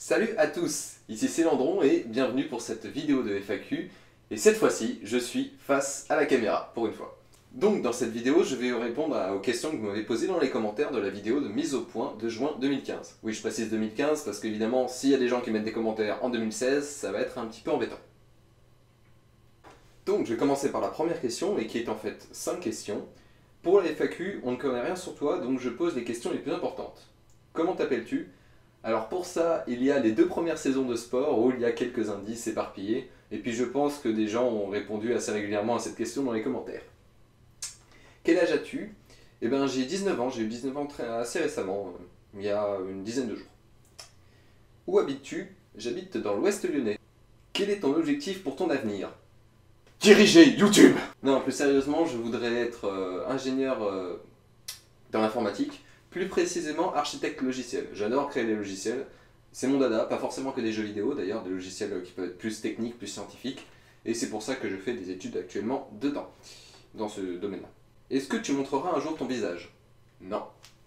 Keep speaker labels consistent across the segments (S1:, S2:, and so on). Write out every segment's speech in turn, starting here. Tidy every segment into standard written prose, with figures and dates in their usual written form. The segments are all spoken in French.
S1: Salut à tous, ici c'est Landron et bienvenue pour cette vidéo de FAQ. Et cette fois-ci, je suis face à la caméra, pour une fois. Donc dans cette vidéo, je vais répondre aux questions que vous m'avez posées dans les commentaires de la vidéo de mise au point de juin 2015. Oui, je précise 2015 parce qu'évidemment, s'il y a des gens qui mettent des commentaires en 2016, ça va être un petit peu embêtant. Donc je vais commencer par la première question, et qui est en fait 5 questions. Pour la FAQ, on ne connaît rien sur toi, donc je pose les questions les plus importantes. Comment t'appelles-tu ? Alors pour ça, il y a les 2 premières saisons de sport où il y a quelques indices éparpillés, et puis je pense que des gens ont répondu assez régulièrement à cette question dans les commentaires. Quel âge as-tu ? Eh bien j'ai 19 ans, j'ai eu 19 ans assez récemment, il y a une dizaine de jours. Où habites-tu ? J'habite dans l'ouest lyonnais. Quel est ton objectif pour ton avenir ? Diriger YouTube ! Non, plus sérieusement, je voudrais être ingénieur dans l'informatique. Plus précisément, architecte logiciel. J'adore créer des logiciels. C'est mon dada, pas forcément que des jeux vidéo d'ailleurs, des logiciels qui peuvent être plus techniques, plus scientifiques. Et c'est pour ça que je fais des études actuellement dedans, dans ce domaine-là. Est-ce que tu montreras un jour ton visage ? Non.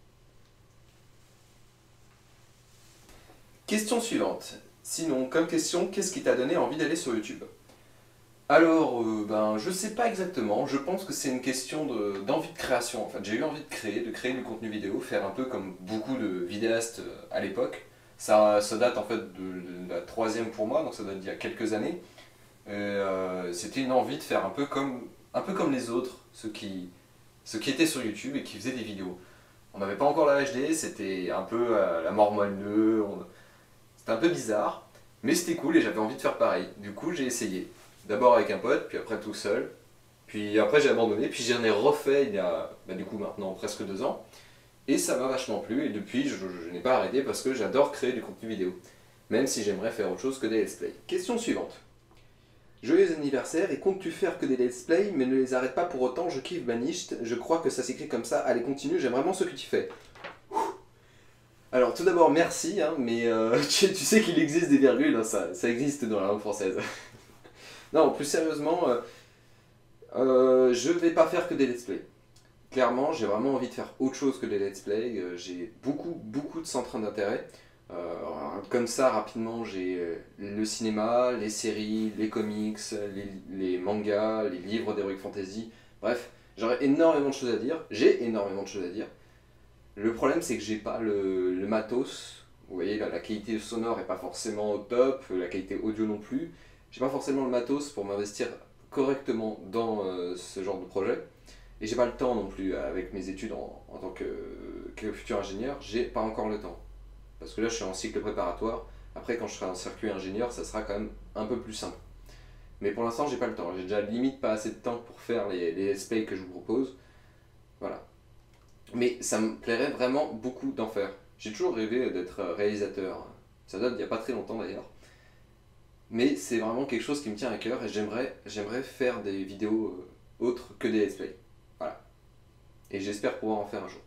S1: Question suivante. Sinon, comme question, qu'est-ce qui t'a donné envie d'aller sur YouTube ? Alors, je sais pas exactement, je pense que c'est une question d'envie de création en fait. J'ai eu envie de créer du contenu vidéo, faire un peu comme beaucoup de vidéastes à l'époque. Ça date en fait de la 3e pour moi, donc ça date d'il y a quelques années. C'était une envie de faire un peu comme les autres, ceux qui étaient sur YouTube et qui faisaient des vidéos. On n'avait pas encore la HD, c'était un peu la mort moelleux, c'était un peu bizarre, mais c'était cool et j'avais envie de faire pareil. Du coup, j'ai essayé. D'abord avec un pote, puis après tout seul. Puis après j'ai abandonné, puis j'en ai refait il y a du coup maintenant presque 2 ans. Et ça m'a vachement plu, et depuis je n'ai pas arrêté parce que j'adore créer du contenu vidéo. Même si j'aimerais faire autre chose que des let's play. Question suivante. Joyeux anniversaire, et comptes-tu faire que des let's play, mais ne les arrête pas pour autant, je kiffe Banished, je crois que ça s'écrit comme ça, allez continue, j'aime vraiment ce que tu fais. Alors tout d'abord merci, hein, mais tu sais qu'il existe des virgules, hein, ça existe dans la langue française. Non, plus sérieusement, je vais pas faire que des let's play. Clairement, j'ai vraiment envie de faire autre chose que des let's play. J'ai beaucoup de centres d'intérêt. Comme ça, rapidement, j'ai le cinéma, les séries, les comics, les mangas, les livres d'Heroic Fantasy. Bref, j'aurais énormément de choses à dire. J'ai énormément de choses à dire. Le problème, c'est que j'ai pas le matos. Vous voyez, la qualité sonore est pas forcément au top, la qualité audio non plus. J'ai pas forcément le matos pour m'investir correctement dans ce genre de projet. Et j'ai pas le temps non plus, avec mes études en tant que futur ingénieur, j'ai pas encore le temps. Parce que là je suis en cycle préparatoire, après quand je serai en circuit ingénieur, ça sera quand même un peu plus simple. Mais pour l'instant j'ai pas le temps, j'ai déjà limite pas assez de temps pour faire les let's play que je vous propose. Voilà. Mais ça me plairait vraiment beaucoup d'en faire. J'ai toujours rêvé d'être réalisateur, ça date d'il y a pas très longtemps d'ailleurs. Mais c'est vraiment quelque chose qui me tient à cœur et j'aimerais faire des vidéos autres que des let's play. Voilà. Et j'espère pouvoir en faire un jour.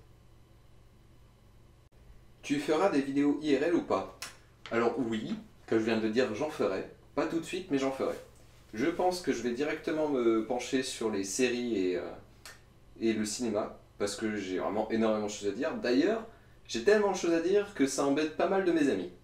S1: Tu feras des vidéos IRL ou pas ? Alors oui, comme je viens de le dire, j'en ferai. Pas tout de suite, mais j'en ferai. Je pense que je vais directement me pencher sur les séries et le cinéma, parce que j'ai vraiment énormément de choses à dire. D'ailleurs, j'ai tellement de choses à dire que ça embête pas mal de mes amis.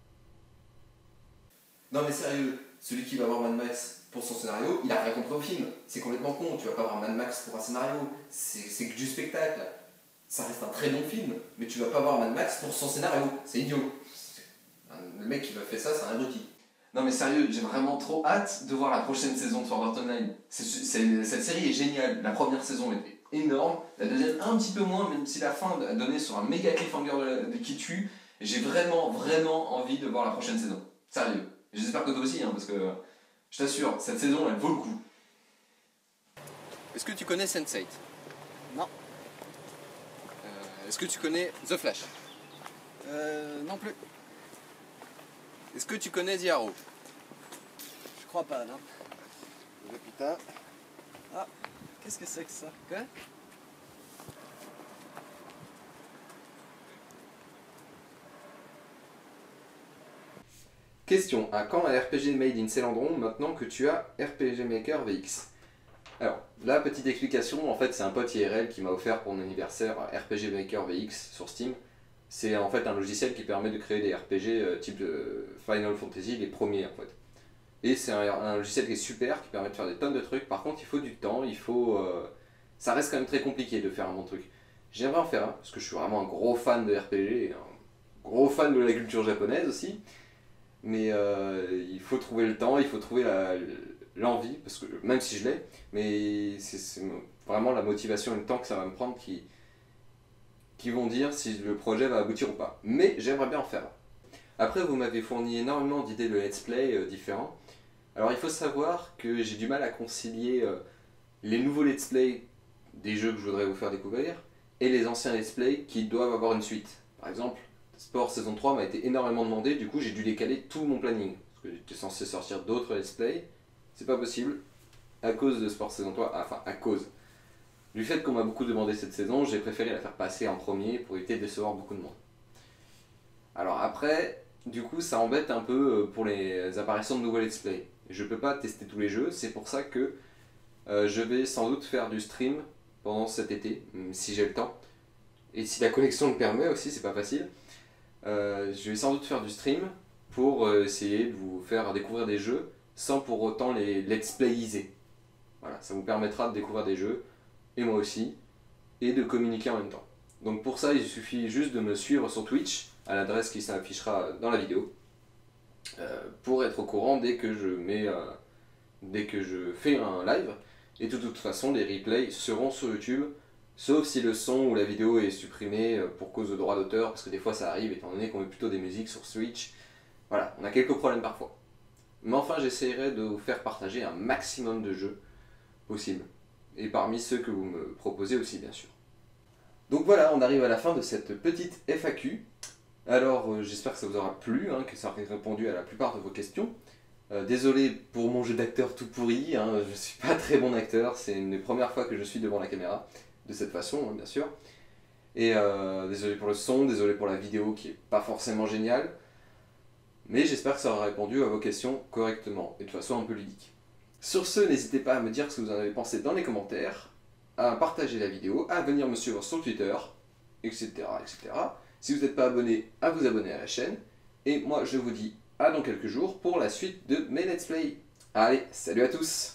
S1: Non mais sérieux, celui qui va voir Mad Max pour son scénario, il a rien contre le film. C'est complètement con, tu vas pas voir Mad Max pour un scénario. C'est que du spectacle. Ça reste un très bon film, mais tu vas pas voir Mad Max pour son scénario. C'est idiot. Le mec qui va faire ça, c'est un abruti. Non mais sérieux, j'ai vraiment trop hâte de voir la prochaine saison de Sword Art Online. Cette série est géniale. La première saison était énorme, la deuxième un petit peu moins, même si la fin a donné sur un méga cliffhanger qui tue. J'ai vraiment envie de voir la prochaine saison. Sérieux. J'espère que toi aussi, hein, parce que je t'assure, cette saison, elle vaut le coup. Est-ce que tu connais Sense8 ?
S2: Non.
S1: Est-ce que tu connais The Flash ?
S2: Non plus.
S1: Est-ce que tu connais The Arrow ?
S2: Je crois pas, non.
S1: Putain.
S2: Ah, qu'est-ce que c'est que ça ? Quoi ?
S1: Question, à quand un RPG Made in Célandron maintenant que tu as RPG Maker VX ? Alors, la petite explication, en fait c'est un pote IRL qui m'a offert pour mon anniversaire RPG Maker VX sur Steam. C'est en fait un logiciel qui permet de créer des RPG type Final Fantasy, les premiers en fait. Et c'est un logiciel qui est super, qui permet de faire des tonnes de trucs. Par contre, il faut du temps, ça reste quand même très compliqué de faire un bon truc. J'aimerais en faire un, parce que je suis vraiment un gros fan de RPG, et un gros fan de la culture japonaise aussi. Mais il faut trouver le temps, il faut trouver l'envie, parce que même si je l'ai, mais c'est vraiment la motivation et le temps que ça va me prendre qui vont dire si le projet va aboutir ou pas. Mais j'aimerais bien en faire un. Après, vous m'avez fourni énormément d'idées de let's play différents. Alors il faut savoir que j'ai du mal à concilier les nouveaux let's play des jeux que je voudrais vous faire découvrir et les anciens let's play qui doivent avoir une suite. Par exemple, Sport saison 3 m'a été énormément demandé, du coup j'ai dû décaler tout mon planning. Parce que j'étais censé sortir d'autres let's play, c'est pas possible. À cause de Sport saison 3, enfin à cause du fait qu'on m'a beaucoup demandé cette saison, j'ai préféré la faire passer en premier pour éviter de décevoir beaucoup de monde. Alors après, du coup ça embête un peu pour les apparitions de nouveaux let's play. Je peux pas tester tous les jeux, c'est pour ça que je vais sans doute faire du stream pendant cet été, si j'ai le temps. Et si la connexion le permet aussi, c'est pas facile. Je vais sans doute faire du stream pour essayer de vous faire découvrir des jeux sans pour autant les let's playiser. Voilà, ça vous permettra de découvrir des jeux, et moi aussi, et de communiquer en même temps. Donc pour ça, il suffit juste de me suivre sur Twitch, à l'adresse qui s'affichera dans la vidéo, pour être au courant dès que je fais un live. Et de toute façon, les replays seront sur YouTube, sauf si le son ou la vidéo est supprimé pour cause de droit d'auteur, parce que des fois ça arrive étant donné qu'on met plutôt des musiques sur Switch. Voilà, on a quelques problèmes parfois. Mais enfin, j'essaierai de vous faire partager un maximum de jeux possible. Et parmi ceux que vous me proposez aussi, bien sûr. Donc voilà, on arrive à la fin de cette petite FAQ. Alors, j'espère que ça vous aura plu, que ça aura répondu à la plupart de vos questions. Désolé pour mon jeu d'acteur tout pourri, je suis pas très bon acteur, c'est une des premières fois que je suis devant la caméra, de cette façon, bien sûr. Et désolé pour le son, désolé pour la vidéo qui est pas forcément géniale. Mais j'espère que ça aura répondu à vos questions correctement, et de façon un peu ludique. Sur ce, n'hésitez pas à me dire ce que vous en avez pensé dans les commentaires, à partager la vidéo, à venir me suivre sur Twitter, etc. etc. Si vous n'êtes pas abonné, à vous abonner à la chaîne. Et moi, je vous dis à dans quelques jours pour la suite de mes let's play. Allez, salut à tous!